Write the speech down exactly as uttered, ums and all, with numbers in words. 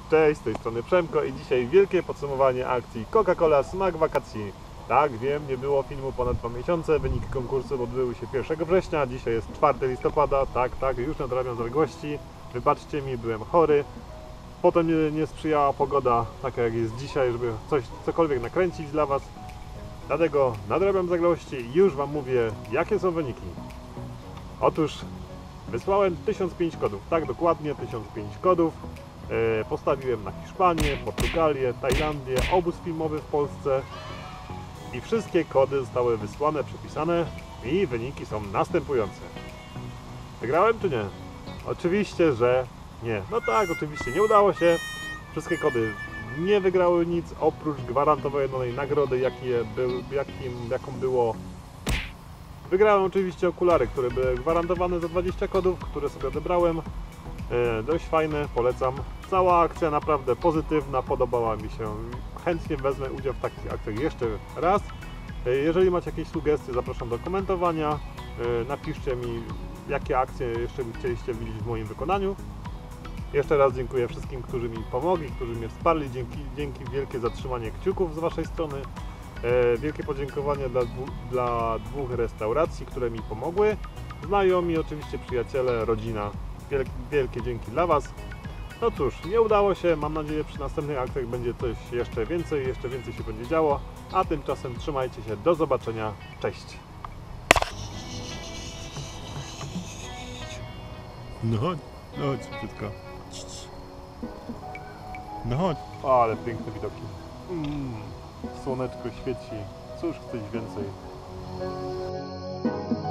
Cześć, z tej strony Przemko i dzisiaj wielkie podsumowanie akcji Coca-Cola Smak Wakacji. Tak, wiem, nie było filmu ponad dwa miesiące, wyniki konkursu odbyły się pierwszego września, dzisiaj jest czwartego listopada, tak, tak, już nadrabiam zaległości. Wybaczcie mi, byłem chory. Potem nie, nie sprzyjała pogoda, taka jak jest dzisiaj, żeby coś, cokolwiek nakręcić dla Was. Dlatego nadrabiam zaległości i już Wam mówię, jakie są wyniki. Otóż wysłałem tysiąc pięć kodów, tak dokładnie, tysiąc pięć kodów. E, postawiłem na Hiszpanię, Portugalię, Tajlandię, obóz filmowy w Polsce i wszystkie kody zostały wysłane, przepisane i wyniki są następujące. Wygrałem czy nie? Oczywiście, że nie. No tak, oczywiście nie udało się. Wszystkie kody nie wygrały nic oprócz gwarantowanej nagrody, jakie był, jakim, jaką było. Wygrałem oczywiście okulary, które były gwarantowane za dwadzieścia kodów, które sobie odebrałem. E, dość fajne, polecam. Cała akcja naprawdę pozytywna, podobała mi się. Chętnie wezmę udział w takich akcjach jeszcze raz. E, jeżeli macie jakieś sugestie, zapraszam do komentowania. E, napiszcie mi, jakie akcje jeszcze by chcieliście widzieć w moim wykonaniu. Jeszcze raz dziękuję wszystkim, którzy mi pomogli, którzy mnie wsparli. Dzięki, dzięki wielkie za trzymanie kciuków z Waszej strony. E, wielkie podziękowania dla, dwu, dla dwóch restauracji, które mi pomogły. Znajomi, oczywiście przyjaciele, rodzina. Wielkie, wielkie dzięki dla Was. No cóż, nie udało się. Mam nadzieję, przy następnych akcjach będzie coś jeszcze więcej, jeszcze więcej się będzie działo. A tymczasem trzymajcie się. Do zobaczenia. Cześć. No chodź, no chodź, szybciutko. No chodź. O, ale piękne widoki. Mm, słoneczko świeci. Cóż chcesz więcej?